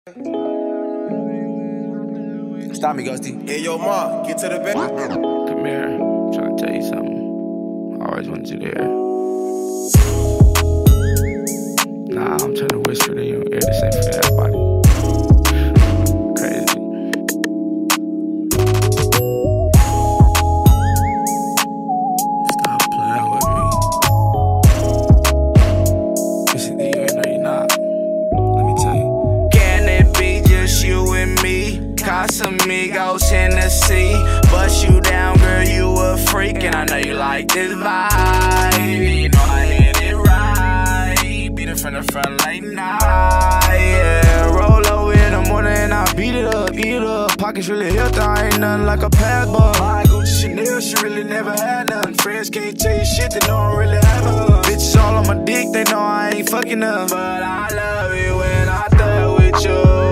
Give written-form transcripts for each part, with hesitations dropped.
Stop me, Ghosty. Hey, yo, Ma, get to the bed. Come here, I'm trying to tell you something. I always wanted you there. Nah, I'm trying to whisper to your ear to say for everybody. Crazy. Stop playing with me. Listen to you, I know you're not. Let me tell you. Can it be just you and me? Casamigos in the sea. Bust you down, girl, you a freak. And I know you like this vibe. You know I hit it right. Beat it from the front late night, yeah. Roll over in the morning and I beat it up, eat it up. Pockets really healthy, I ain't nothing like a pass bug. My Gucci Chanel, she really never had nothing. Friends can't tell you shit, they don't really have her. Bitches all on my dick, they know I ain't fucking up. But I love it when I thug with you.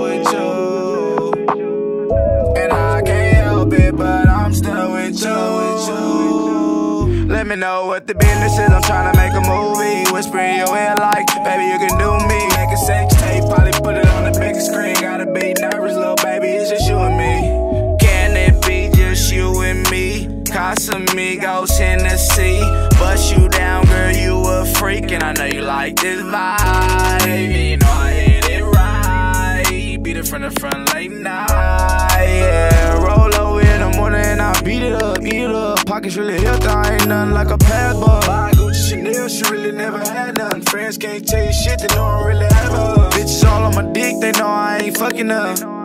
But I'm still with you. Let me know what the business is. I'm trying to make a movie. Whisper in your ear like, baby, you can do me. Make a sex tape, probably put it on the big screen. Gotta be nervous, little baby, it's just you and me. Can it be just you and me? Casamigos in the sea. Bust you down, girl, you a freak. And I know you like this vibe. You know I hit it right. Beat it from the front late night, yeah. Roll over in the morning and I beat it up, eat it up. Pockets really healthy, I ain't nothing like a pass bug. My Gucci Chanel, she really never had nothing. Friends can't tell you shit, they don't really have her. Bitches all on my dick, they know I ain't fucking up.